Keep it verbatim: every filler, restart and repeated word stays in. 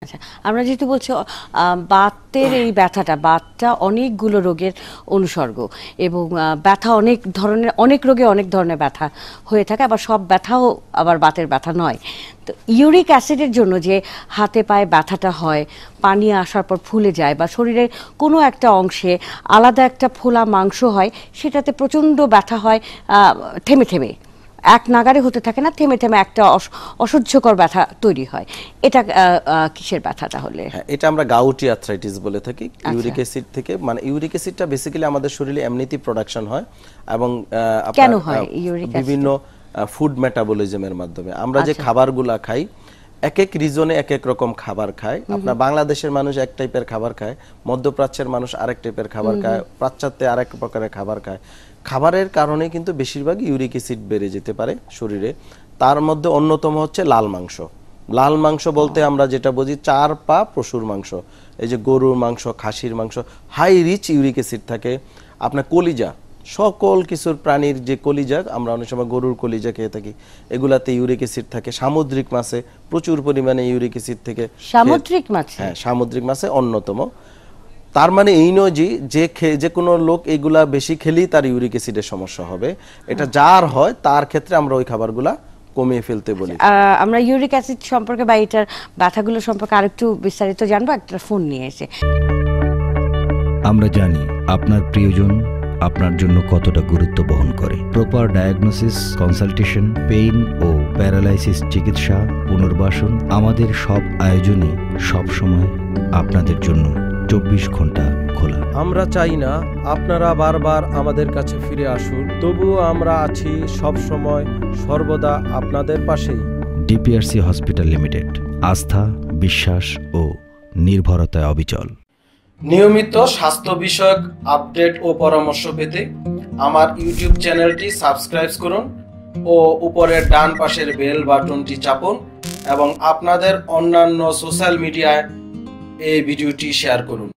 আচ্ছা, আমরা যেহেতু বলছি আহ, বাতের এই ব্যথাটা বাতটা অনেকগুলো রোগের অনুসর্গ এবং আহ, ব্যথা অনেক ধরনের, অনেক রোগে অনেক ধরনের ব্যথা হয়ে থাকে, আবার সব ব্যথাও আবার বাতের ব্যথা নয়। তো ইউরিক অ্যাসিডের জন্য যে হাতে পায়ে ব্যথাটা হয়, পানি আসার পর ফুলে যায় বা শরীরের কোনো একটা অংশে আলাদা একটা ফোলা মাংস হয়, সেটাতে প্রচণ্ড ব্যথা হয় আহ, থেমে থেমে, এক নাগারে হতে থাকে না, থেমে থেমে একটা অস- অসহ্যকর ব্যথা তৈরি হয়। এটা আহ, আহ, কিসের ব্যথা তাহলে? হ্যাঁ, এটা আমরা গাউটি আর্থ্রাইটিস বলে থাকি। আচ্ছা। ইউরিক অ্যাসিড থেকে, মানে ইউরিক অ্যাসিডটা বেসিক্যালি আমাদের শরীরে এমনিতেই প্রোডাকশন হয় এবং আহ, আপনার, কেন হয় আহ, ইউরিক বিভিন্ন ফুড মেটাবলিজমের মাধ্যমে আমরা যে আচ্ছা। খাবারগুলা খাই, এক এক রিজনে এক এক রকম খাবার খায়। আপনার বাংলাদেশের মানুষ এক টাইপের খাবার খায়, মধ্যপ্রাচ্যের মানুষ আরেক টাইপের খাবার খায়, প্রাচ্যাত্যে আরেক প্রকারের খাবার খায়। খাবারের কারণে কিন্তু বেশিরভাগ ইউরিক অ্যাসিড বেড়ে যেতে পারে শরীরে। তার মধ্যে অন্যতম হচ্ছে লাল মাংস। লাল মাংস বলতে আমরা যেটা বুঝি চার পা পশুর মাংস, এই যে গরুর মাংস, খাসির মাংস, হাই রিচ ইউরিক অ্যাসিড থাকে। আপনার কলিজা, সকল কিছুর প্রাণীর যে কলিজা, আমরা অনেক সময় গরুর কলিজা খেয়ে থাকি, এগুলাতে ইউরিক অ্যাসিড থাকে। সামুদ্রিক মাছে প্রচুর পরিমাণে ইউরিক অ্যাসিড থেকে। সামুদ্রিক মাছ? হ্যাঁ, সামুদ্রিক মাছে অন্যতম। তার মানে এই নয় যে যে খে- যে কোনো লোক এগুলা বেশি খেলেই তার ইউরিক অ্যাসিডের সমস্যা হবে। এটা যার হয় তার ক্ষেত্রে আমরা ওই খাবারগুলা কমিয়ে ফেলতে বলি। আহ, আমরা ইউরিক অ্যাসিড সম্পর্কে বা এটার ব্যথাগুলো সম্পর্কে আরেকটু বিস্তারিত জানবো একটা ফোন নিয়ে এসে। আমরা জানি আপনার প্রিয়জন আপনার জন্য কতটা গুরুত্ব বহন করে। প্রপার ডায়াগনোসিস, কনসালটেশন, পেইন ও প্যারালাইসিস চিকিৎসা, পুনর্বাসন, আমাদের সব আয়োজনই সব সময় আপনাদের জন্য চব্বিশ ঘন্টা খোলা। আমরা চাই না আপনারা বারবার আমাদের কাছে ফিরে আসুন, তবুও আমরা আছি সব সময় সর্বদা আপনাদের পাশেই। ডিপিআরসি হসপিটাল লিমিটেড, আস্থা, বিশ্বাস ও নির্ভরতায় অবিচল। নিয়মিত স্বাস্থ্য বিষয়ক আপডেট ও পরামর্শ পেতে আমার ইউটিউব চ্যানেলটি সাবস্ক্রাইব করুন ও উপরের ডান পাশের বেল বাটনটি চাপুন এবং আপনাদের অন্যান্য সোশ্যাল মিডিয়ায় এই ভিডিওটি শেয়ার করুন।